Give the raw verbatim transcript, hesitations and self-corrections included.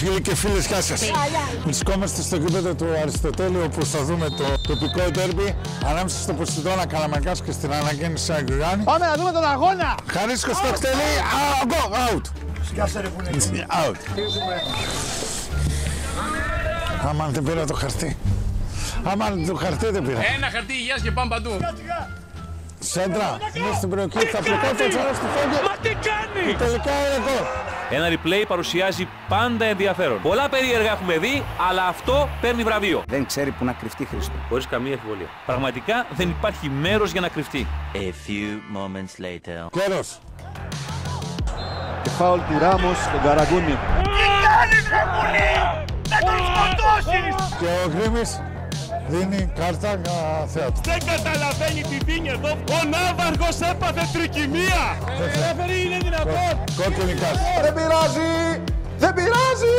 Φίλοι και φίλες, γεια σας. Βρισκόμαστε στο γήπεδο του Αριστοτέλειου, όπου θα δούμε το τοπικό ντέρμπι ανάμεσα στο Ποσειδώνα Καλαμαρκάς και στην Αναγέννηση Αγριάννη. Πάμε να δούμε τον αγώνα! Χαρίσκος στο εκτελεί, go, out. Σκάσε ρε που είναι. Out. Άμα δεν πήρα το χαρτί. Άμα το χαρτί δεν πήρα. Ένα χαρτί υγείας και πάμε παντού. Σέντρα, είναι στην περιοχή, θα πλοκώσει έτσι στο φόγγι. Μα τι κάνει! Τελικά είναι γκολ. Ένα replay παρουσιάζει πάντα ενδιαφέρον. Πολλά περίεργα έχουμε δει, αλλά αυτό παίρνει βραβείο. Δεν ξέρει που να κρυφτεί, Χρήστο. Χωρίς καμία αμφιβολία. Πραγματικά δεν υπάρχει μέρος για να κρυφτεί. A few moments later. Κέρος. Και φάουλ του Ράμος στον Καραγκούνι. Τι κάνεις ρε πουλί! Θα τον σκοτώσεις! Και ο Γκρίμης δίνει κάρτα για θέατρο. Δεν καταλαβαίνει τι δίνει εδώ. Ο Ναύαρχος έπαθε τρικυμία! Ρέφερη είναι δυνατόν! Κόκκινη κάρτα. Δεν πειράζει! Δεν πειράζει!